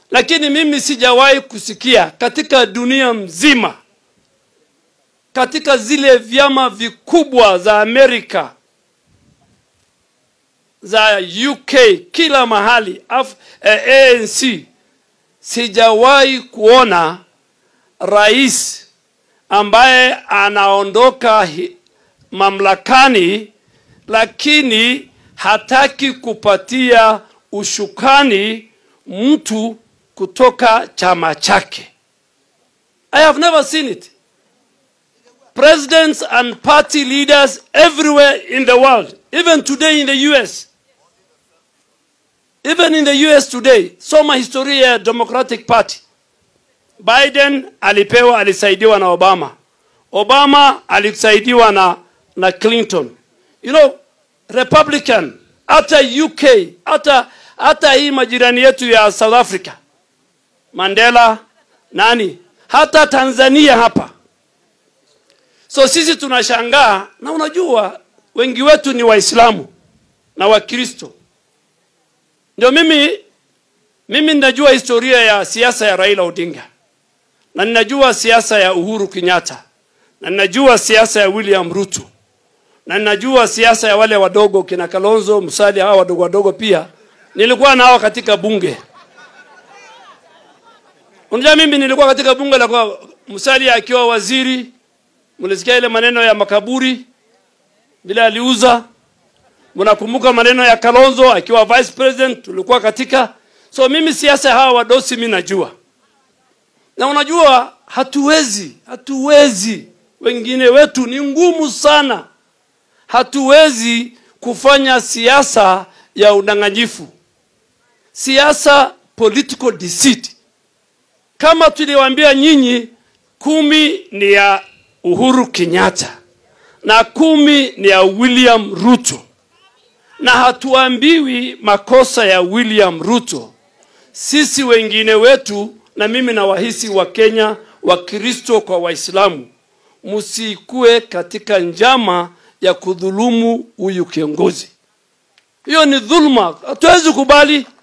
Lakini mimi sijawahi kusikia katika dunia mzima, katika zile vyama vikubwa za Amerika, za UK, kila mahali, ANC, sijawahi kuona rais ambaye anaondoka mamlakani lakini hataki kupatia ushukani mtu kutoka chama chake. I have never seen it. Presidents and party leaders everywhere in the world, even today in the US. Even in the US today, soma historia ya Democratic Party. Biden alisaidiwa na Obama. Obama alisaidiwa na Clinton. You know, Republican, hata UK, hata hii majirani yetu ya South Africa. Mandela, hata Tanzania hapa. So sisi tunashangaa, na unajua wengi wetu ni Waislamu na Wakristo. Ndio mimi ninajua historia ya siasa ya Raila Odinga. Na ninajua siasa ya Uhuru Kenyatta. Na ninajua siasa ya William Ruto. Na ninajua siasa ya wale wadogo kina Kalonzo, Musalia, hao wadogo pia. Nilikuwa nao katika bunge. Unajua mimi nilikuwa katika bunge la kwa Musalia akiwa waziri. Mlisikia ile maneno ya makaburi bila aliuza. Mnakumbuka maneno ya Kalonzo akiwa vice president, tulikuwa katika. So mimi siasa hawa wadosi mimi najua. Na unajua hatuwezi wengine wetu ni ngumu sana. Hatuwezi kufanya siasa ya udanganyifu. Siasa political deceit. Kama tuliwaambia nyinyi 10 ni ya Uhuru Kenyatta na 10 ni ya William Ruto. Na hatuambiwi makosa ya William Ruto. Sisi wengine wetu, na mimi na wahisi wa Kenya, wa Kristo kwa Waislamu, musikue katika njama ya kudhulumu huyu kiongozi. Hiyo ni dhulma, hatuwezi kubali.